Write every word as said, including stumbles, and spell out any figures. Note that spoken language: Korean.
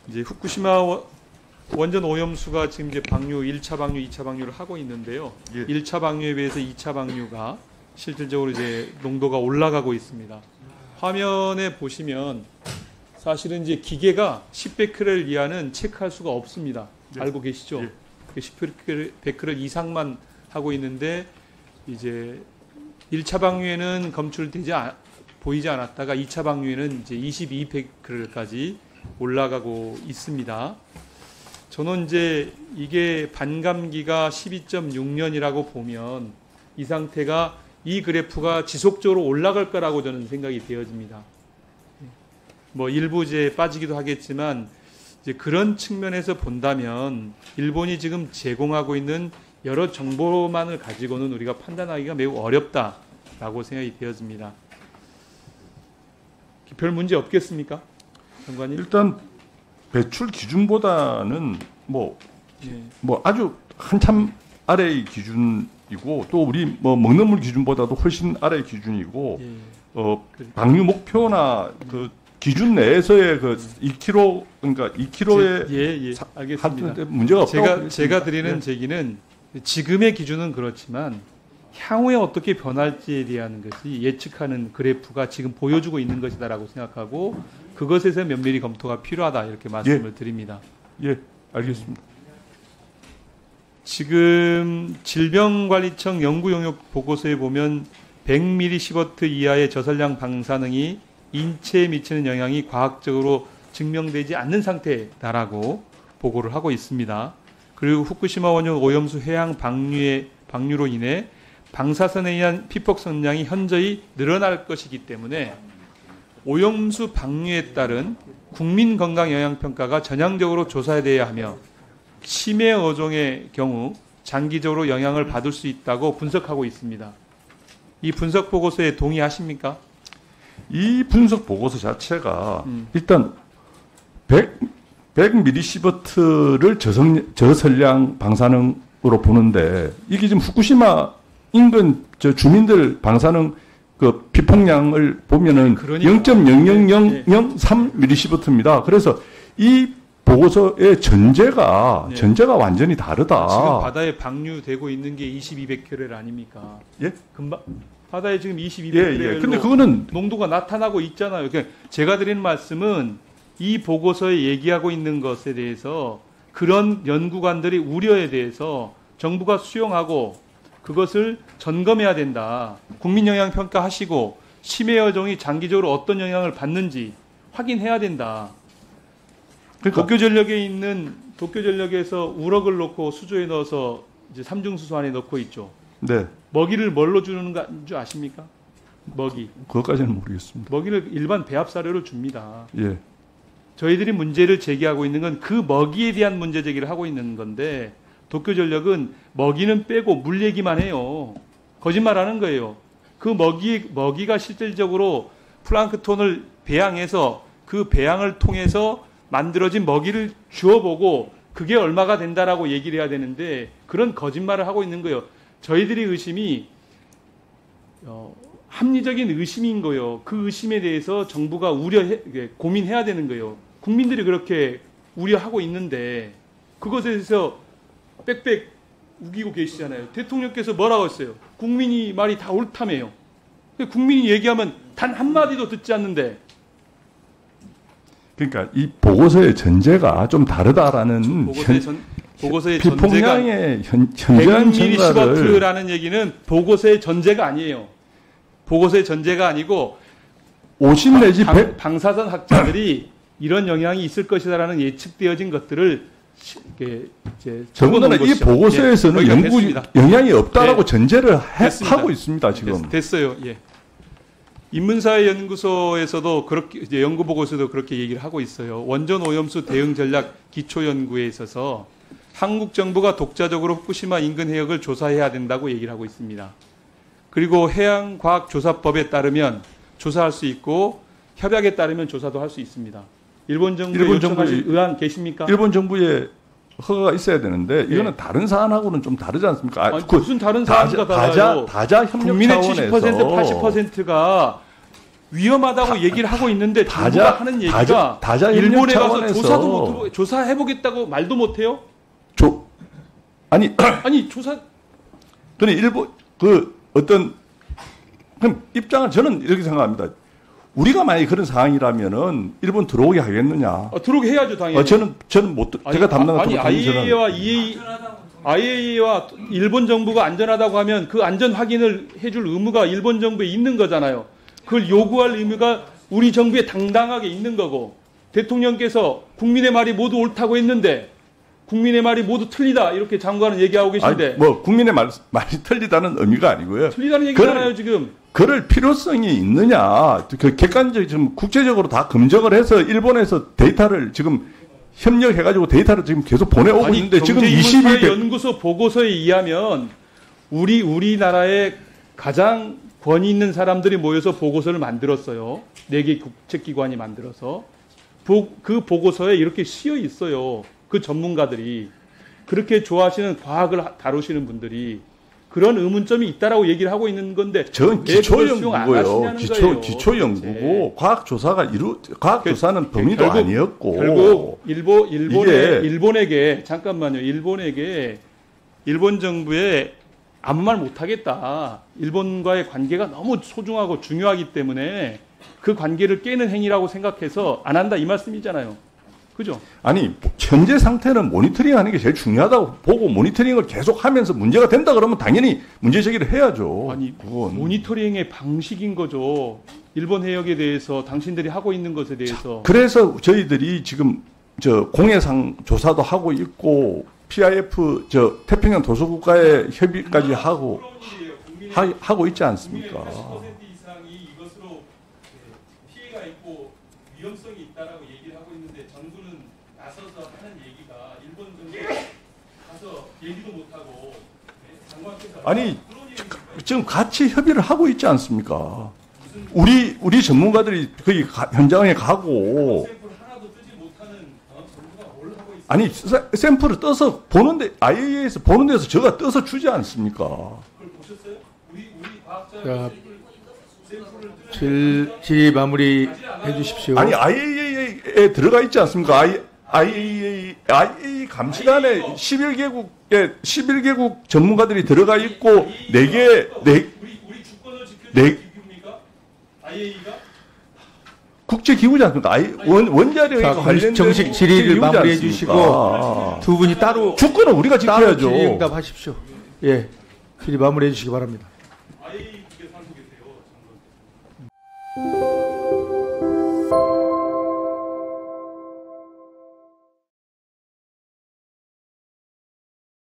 이제 후쿠시마 원전 오염수가 지금 이제 방류 일 차 방류, 이 차 방류를 하고 있는데요. 예. 일 차 방류에 비해서 이 차 방류가 실질적으로 이제 농도가 올라가고 있습니다. 화면에 보시면 사실은 이제 기계가 십 베크렐 이하는 체크할 수가 없습니다. 예. 알고 계시죠? 예. 십 베크렐 이상만 하고 있는데 이제 일 차 방류에는 검출되지 않, 보이지 않았다가 이 차 방류에는 이제 이십이 베크렐까지 올라가고 있습니다. 저는 이제 이게 반감기가 십이 점 육 년이라고 보면 이 상태가 이 그래프가 지속적으로 올라갈 거라고 저는 생각이 되어집니다. 뭐 일부 이제 빠지기도 하겠지만 이제 그런 측면에서 본다면 일본이 지금 제공하고 있는 여러 정보만을 가지고는 우리가 판단하기가 매우 어렵다라고 생각이 되어집니다. 별 문제 없겠습니까, 장관님? 일단 배출 기준보다는 뭐, 예. 뭐 아주 한참 아래의 기준이고 또 우리 뭐 먹는 물 기준보다도 훨씬 아래의 기준이고 예. 어, 방류 목표나 음. 그 기준 내에서의 그 이 킬로그램 그러니까 이 킬로그램의 예, 예. 알겠습니다. 문제가 없다고 제가 제가 드리는 예. 제기는 지금의 기준은 그렇지만 향후에 어떻게 변할지에 대한 것이 예측하는 그래프가 지금 보여주고 있는 것이다라고 생각하고 그것에서 면밀히 검토가 필요하다 이렇게 말씀을 예. 드립니다. 예, 알겠습니다. 지금 질병관리청 연구용역 보고서에 보면 백 밀리시버트 이하의 저설량 방사능이 인체에 미치는 영향이 과학적으로 증명되지 않는 상태다라고 보고를 하고 있습니다. 그리고 후쿠시마 원전 오염수 해양 방류의 방류로 인해 방사선에 의한 피폭 성량이 현저히 늘어날 것이기 때문에 오염수 방류에 따른 국민 건강 영향 평가가 전향적으로 조사돼야 하며 치매 어종의 경우 장기적으로 영향을 받을 수 있다고 분석하고 있습니다. 이 분석 보고서에 동의하십니까? 이 분석 보고서 자체가 음. 일단 백 밀리시버트를 저성, 저설량 방사능으로 보는데 이게 지금 후쿠시마 인근 저 주민들 방사능 그 피폭량을 보면은 그러니까. 영 점 영영영영삼 밀리시버트입니다. 그래서 이 보고서의 전제가 네. 전제가 완전히 다르다. 지금 바다에 방류되고 있는 게 이십이 베크렐 아닙니까? 예? 금방 바다에 지금 이십이 베크렐로 예, 예. 근데 그거는 농도가 나타나고 있잖아요. 그러니까 제가 드리는 말씀은 이 보고서에 얘기하고 있는 것에 대해서 그런 연구관들의 우려에 대해서 정부가 수용하고 그것을 점검해야 된다. 국민 영향 평가하시고 치매 어종이 장기적으로 어떤 영향을 받는지 확인해야 된다. 그러니까 도쿄전력에 있는 도쿄전력에서 우럭을 넣고 수조에 넣어서 이제 삼중수소 안에 넣고 있죠. 네. 먹이를 뭘로 주는 줄 아십니까? 먹이. 그것까지는 모르겠습니다. 먹이를 일반 배합 사료를 줍니다. 예. 저희들이 문제를 제기하고 있는 건 그 먹이에 대한 문제 제기를 하고 있는 건데 도쿄전력은 먹이는 빼고 물 얘기만 해요. 거짓말하는 거예요. 그 먹이 먹이가 실질적으로 플랑크톤을 배양해서 그 배양을 통해서 만들어진 먹이를 주어보고 그게 얼마가 된다라고 얘기를 해야 되는데 그런 거짓말을 하고 있는 거예요. 저희들이 의심이 어, 합리적인 의심인 거예요. 그 의심에 대해서 정부가 우려해 고민해야 되는 거예요. 국민들이 그렇게 우려하고 있는데 그것에 대해서 빽빽 우기고 계시잖아요. 대통령께서 뭐라고 했어요? 국민이 말이 다 옳다며요. 국민이 얘기하면 단 한마디도 듣지 않는데 그러니까 이 보고서의 전제가 좀 다르다라는 보고서의, 전, 보고서의 피폭량의 현, 현저한 증가를 백 밀리시버트라는 얘기는 보고서의 전제가 아니에요. 보고서의 전제가 아니고 오십 내지 방, 백 방사선 학자들이 이런 영향이 있을 것이다라는 예측되어진 것들을 이제 적어놓은 이 보고서에서는 예, 연구 됐습니다. 영향이 없다라고 예, 전제를 해, 하고 있습니다. 지금 됐, 됐어요. 예. 인문사회연구소에서도 그렇게 이제 연구 보고서도 그렇게 얘기를 하고 있어요. 원전 오염수 대응 전략 기초 연구에 있어서 한국 정부가 독자적으로 후쿠시마 인근 해역을 조사해야 된다고 얘기를 하고 있습니다. 그리고 해양과학조사법에 따르면 조사할 수 있고 협약에 따르면 조사도 할 수 있습니다. 일본 정부에 일본 요청하실 의안 계십니까? 일본 정부에 허가가 있어야 되는데 이거는 네. 다른 사안하고는 좀 다르지 않습니까? 아, 아니, 그 무슨 다른 사안과 달라요? 다자, 다자 협력 국민의 차원에서 칠십 퍼센트, 팔십 퍼센트가 위험하다고 얘기를 하고 있는데 다자- 정부가 하는 얘기가 다자- 다자 협력 일본에 가서 차원에서 조사도 못 조사해 보겠다고 말도 못 해요? 조, 아니, 아니 조사 그래 일본 그 어떤 그럼 입장은 저는 이렇게 생각합니다. 우리가 만약 그런 상황이라면은 일본 들어오게 하겠느냐? 어, 들어오게 해야죠 당연히. 어, 저는 저는 못 들- 제가 담당한 아니 저는 아이에이와 이에이 아이에이와 일본 정부가 안전하다고 하면 그 안전 확인을 해줄 의무가 일본 정부에 있는 거잖아요. 그걸 요구할 의무가 우리 정부에 당당하게 있는 거고 대통령께서 국민의 말이 모두 옳다고 했는데 국민의 말이 모두 틀리다 이렇게 장관은 얘기하고 계신데 아니, 뭐 국민의 말, 말이 틀리다는 의미가 아니고요. 틀리다는 얘기잖아요 지금. 그럴 필요성이 있느냐? 그 객관적 지금 국제적으로 다 검증을 해서 일본에서 데이터를 지금 협력해가지고 데이터를 지금 계속 보내오고 아니, 있는데 지금 이십이 경제인문사회 대 연구소 보고서에 의하면 우리 우리나라의 가장 권위 있는 사람들이 모여서 보고서를 만들었어요. 네 개 국책기관이 만들어서 보, 그 보고서에 이렇게 쓰여 있어요. 그 전문가들이 그렇게 좋아하시는 과학을 하- 다루시는 분들이 그런 의문점이 있다라고 얘기를 하고 있는 건데 전 왜 그걸 수용 안 기초연구고요. 하시냐는 기초 거예요, 기초연구고 도대체. 과학조사가 이루 과학조사는 범위도 결국- 아니었고 결국 일본 일본에 이게- 일본에게 잠깐만요. 일본에게 일본 정부에 아무 말 못하겠다. 일본과의 관계가 너무 소중하고 중요하기 때문에 그 관계를 깨는 행위라고 생각해서 안 한다 이 말씀이잖아요. 그죠? 아니 현재 상태는 모니터링하는 게 제일 중요하다고 보고 모니터링을 계속하면서 문제가 된다 그러면 당연히 문제 제기를 해야죠. 아니 그건. 모니터링의 방식인 거죠. 일본 해역에 대해서 당신들이 하고 있는 것에 대해서 그래서 저희들이 지금 저 공해상 조사도 하고 있고 피아이에프 저 태평양 도서국가의 협의까지 하고 하, 하고 있지 않습니까? 팔십 퍼센트 이상이 이것으로 피해가 있고 위험성이 있다라고 얘기를 하고 있는데 정부는 나서서 하는 얘기가 일본 정부에 가서 얘기도 못하고 장관께서 아니 지금 같이 협의를 하고 있지 않습니까? 우리 우리 전문가들이 거기 가- 현장에 가고 샘플 하나도 뜨지 못하는 어, 정부가 뭘 하고 있어? 아니 사- 샘플을 떠서 보는데 아이에이에서 보는 데서 제가 떠서 주지 않습니까? 그걸 보셨어요? 우리 우리 과학자 자, 샘플을 뜨는 질, 질의 마무리 해주십시오. 아니 아이에이에 들어가 있지 않습니까? 아이, 아이에이 아이에이 감시단에 십일 개국의 십일 개국 전문가들이 들어가 있고 네 개 네 우리 우리 주권을 지켜주는 네- 기구입니까? 아이에이가 국제 기구지 않습니까? 아이 원 원자력에 자, 관련된 정식 질의를 국제 기구지 마무리해 않습니까? 주시고 두 분이 따로 주권은 우리가 따로 지켜야죠. 질의응답하십시오. 예, 질의 마무리해 주시기 바랍니다. 아이에이 국에 산속에 세요. 장관.